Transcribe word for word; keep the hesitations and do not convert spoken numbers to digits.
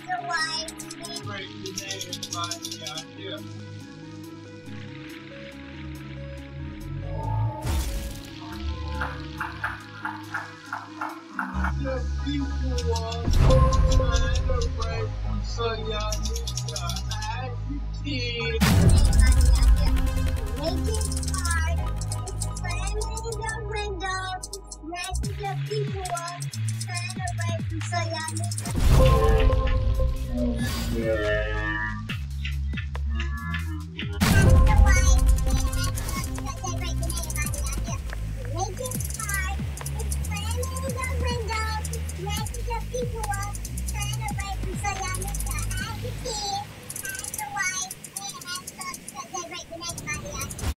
the white. Break the name by the idea. The people are trying to break, so y'all need to advocate. Make it hard. Slamming the windows. Making the people are trying to break, so y'all need to.